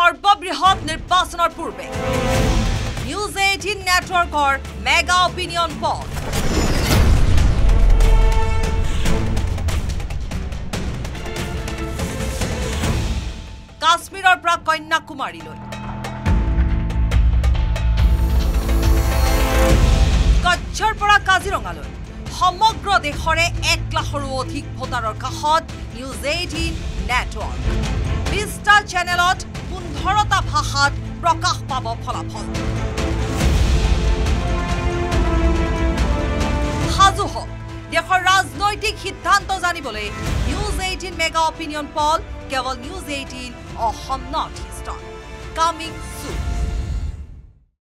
সৰ্ববৃহৎ নিৰ্বাচনৰ পূৰ্বে News 18 নেটৱৰ্কৰ মেগা অপিনিয়ন পল কাশ্মীৰৰ পৰা কন্যাকুমাৰীলৈ কচ্ছৰ পৰা কাজিৰঙালৈ সমগ্ৰ দেশৰে 1 লাখৰো অধিক ভোটাৰৰ কাষত News 18 নেটৱৰ্ক 20টা চেনেলত 15টা ভাষাত প্ৰকাশ পাব ফলাফল সাজু হওক দেশৰ ৰাজনৈতিক সিদ্ধান্ত জানিবলৈ News 18 মেগা অপিনিয়ন পল কেৱল News 18 Assam Northeast coming soon